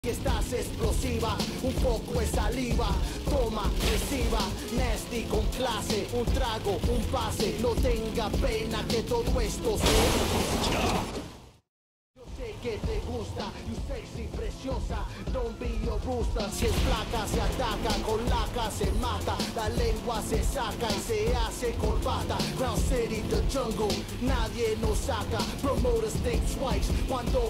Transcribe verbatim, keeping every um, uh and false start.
Estás explosiva, un poco de saliva, toma, reciba, nasty con clase, un trago, un pase, no tenga pena que todo esto se... Yo sé que te gusta, you sexy, preciosa, don't be your rooster. Si es placa se ataca, con laca se mata, la lengua se saca y se hace corbata. Ground City, the jungle, nadie nos saca, promoters think twice cuando